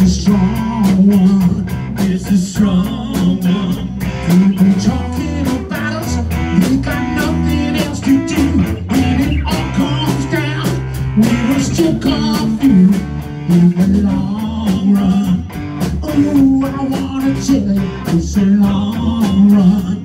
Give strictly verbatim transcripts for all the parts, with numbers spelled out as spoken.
the strong one, is the strong one. People talking about us, we got nothing else to do. When it all comes down, we will still come through in the long run. Oh, I wanna tell you, it's a long run.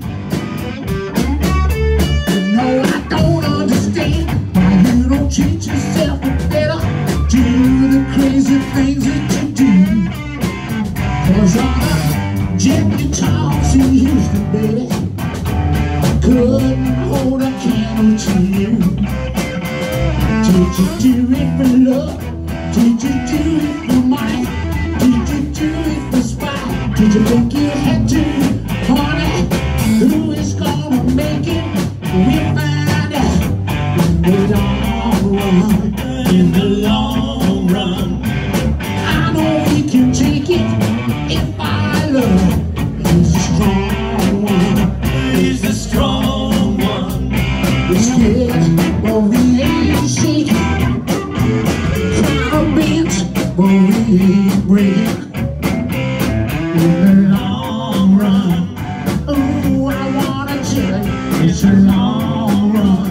You know I don't understand why you don't treat yourself better. Do the crazy things that you do. Cause all the jet guitars in Houston, baby, couldn't hold a candle to you. Did you do it for love? Did you do it for money? Did you do it for spite? Did you think you had to, honey? Who is gonna make it? We'll find out in the long run. In the long run, I know we can take it if our love is the strong one. Is the strong one. We're scared, but we ain't shaking. Kind of bent, but we ain't breaking. In the long run, oh, I wanna tell you, it's a long run.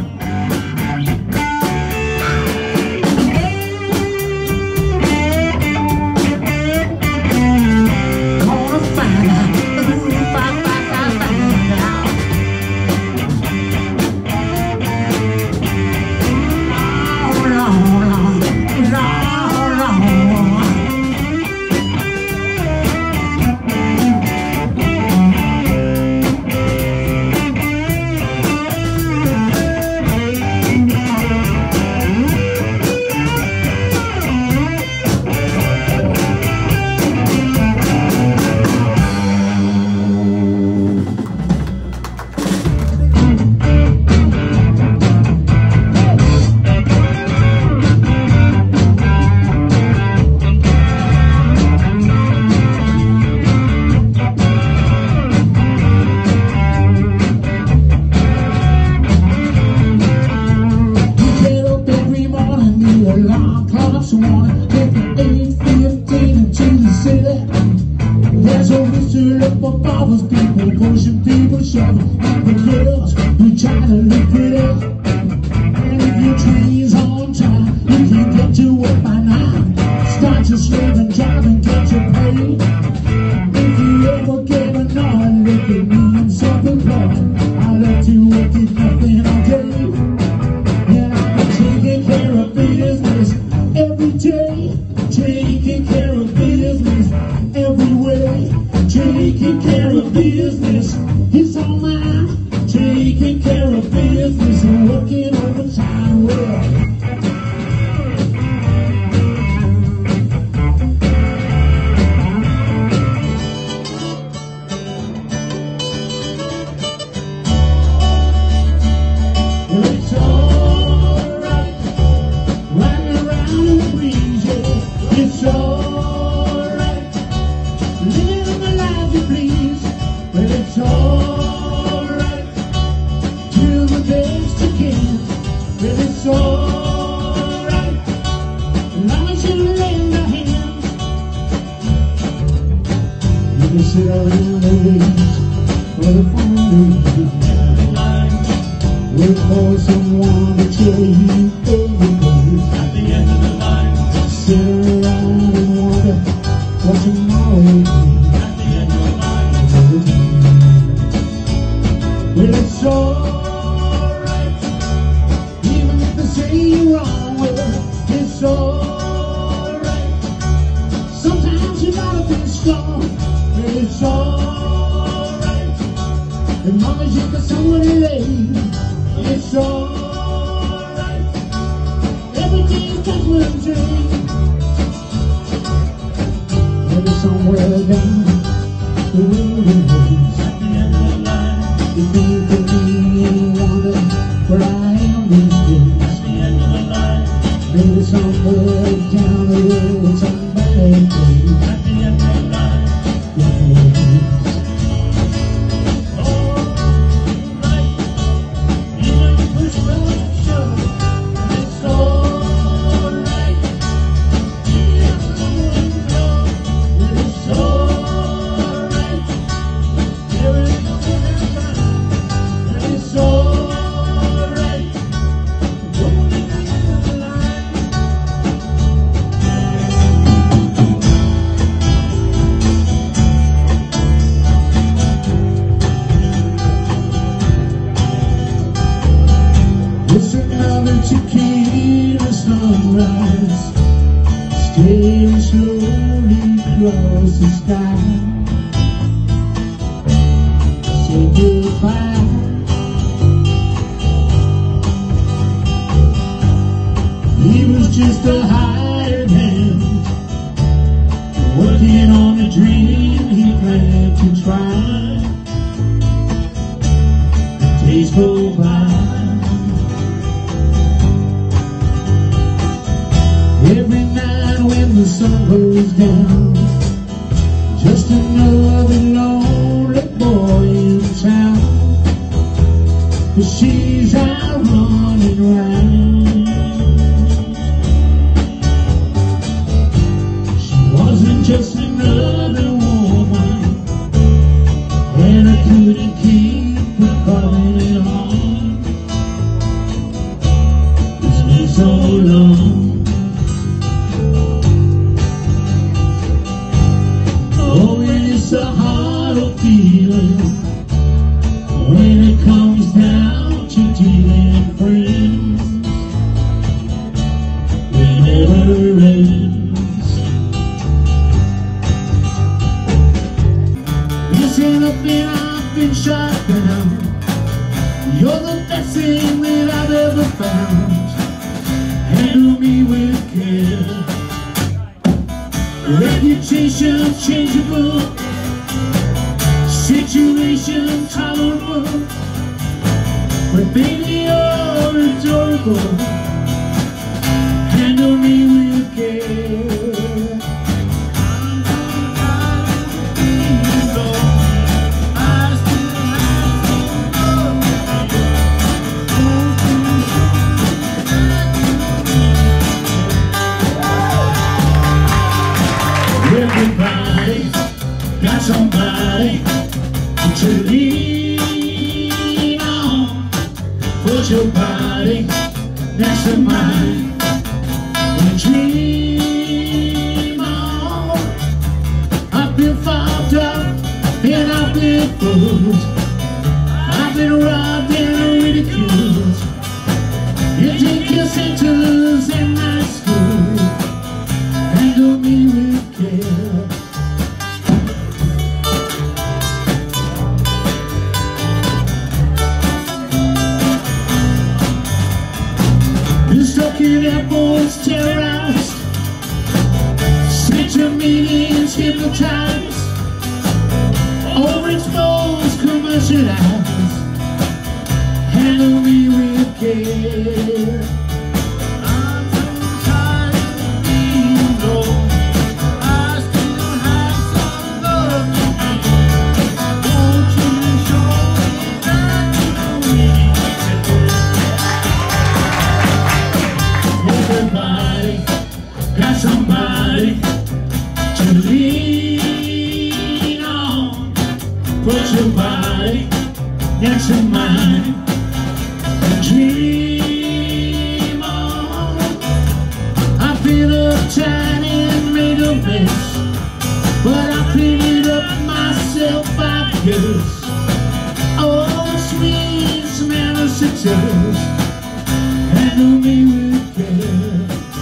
Alarm clocks warning, taking eight fifteen into the city. There's a whistle up above us, people pushing, people shoving, and the girls who try to look pretty. And if your train's on time, you can get to work by nine. Start your slave and drive and get your pay. If you ever get annoyed, look at me and self-employed. I love to work at nothing all day. Taking care of business every day, taking care of business every way, taking care of business, it's all mine, taking care of business and working overtime well. It's all it's alright, living the life you please, but it's alright, do the best you can, but it's alright, as long as you lend a hand. You can sit around and wait for the phone to ring, wait for someone to tell you everything. At the end of the line, sit around and wonder what tomorrow will be. At the end of the line, well, it's alright, even if they say you're wrong, well, it's alright. Sometimes you gotta be strong, well, it's alright. As long as you got somewhere to lay, it's alright. Everything comes with a dream. Maybe somewhere down the wilderness, at the end of the line, you think of me and wonder where I am these days. At the end of the line, maybe somewhere down the road, some bad days. At the end of the line, alright, even push will show, it's alright, even when you know. across the sky. Say goodbye. He was just a hired hand, working on a dream he planned to try. Days go by. Every night when the sun goes down, just another lonely boy in town. But she's out running around. She wasn't just another woman, and I couldn't keep from calling it on. It's been so long. Oh, and it's a hard feeling when it comes down to dealing friends. It never ends. Listen up and I've been shot down. You're the best thing that I've ever found. Handle me with care. Reputation changeable, situation tolerable, but baby you're adorable. Handle me with care. Everybody's got somebody to lean on. Put your body next to mine and dream on. I've been fobbed up and I've been fooled. I've been robbed and ridiculed. You take your centers in night school. Handle me with care. Been stuck in airports, terrorized, sent to meetings, hypnotized, overexposed, commercialized. Handle me with care. Got somebody to lean on. Put your body next to mine and dream on. I've been uptight and made a mess, but I cleaned it up myself, I guess. Oh, sweet smell of success. Handle me with care.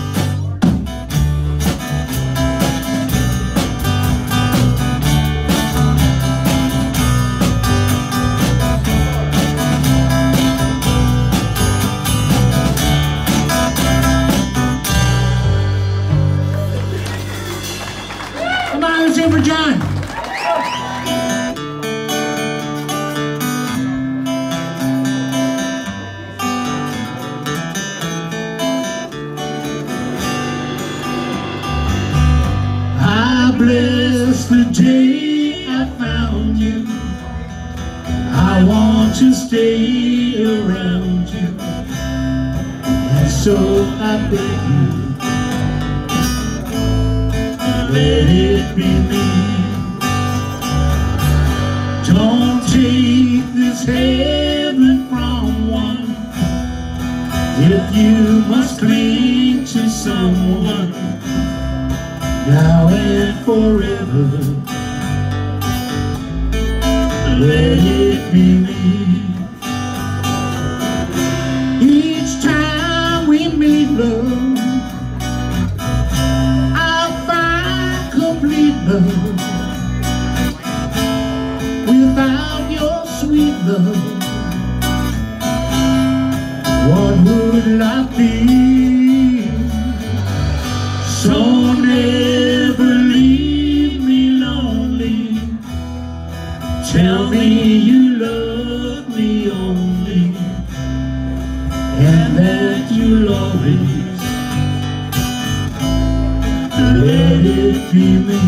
Come on, let's sing for John. I bless the day I found you. I want to stay around you, and so I beg you, let it be me. Don't take this heaven from one. If you must cling to someone now and forever, let it be me. Each time we meet, love, I'll find complete love, without your sweet love, what would life be? So never leave me lonely. Tell me you love me only, and that you'll always let it be me.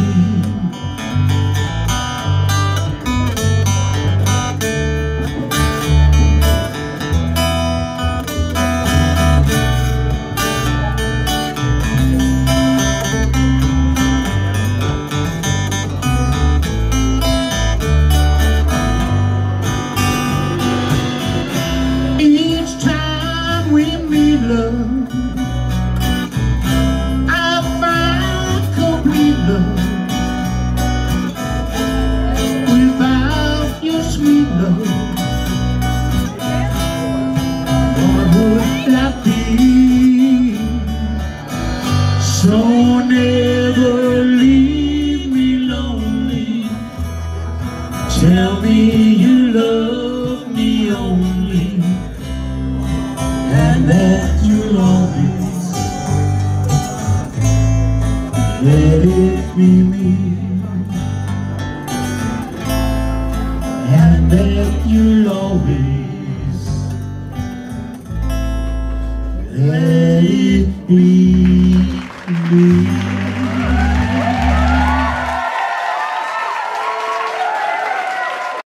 Each time we meet, love, I find complete love. Without your sweet love, what would that be? So never leave me lonely. Tell me you love me only, and that you'll always let it be me, and that you'll always let it be me.